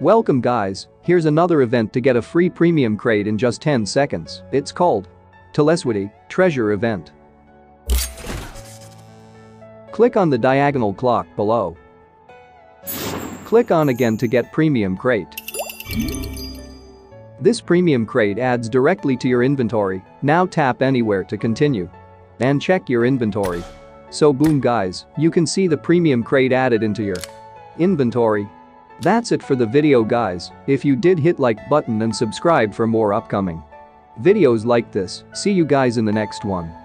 Welcome guys, here's another event to get a free premium crate in just 10 seconds. It's called Talesweety Treasure Event. Click on the diagonal clock below. Click on again to get premium crate. This premium crate adds directly to your inventory. Now tap anywhere to continue. And check your inventory. So boom guys, you can see the premium crate added into your inventory. That's it for the video guys. If you did, hit like button and subscribe for more upcoming videos like this. See you guys in the next one.